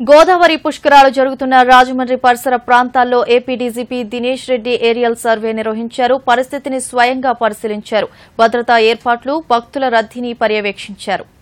గోదావరి పుష్కరాలు జరుగుతున్న రాజమండ్రి పరిసర ప్రాంతాల్లో AP DGP Dinesh Reddy aerial survey నిర్వహించారు. పరిస్థితిని స్వయంగా పరిశీలించారు. భద్రతా ఏర్పాట్లు, భక్తుల రద్దీని పర్యవేక్షించారు.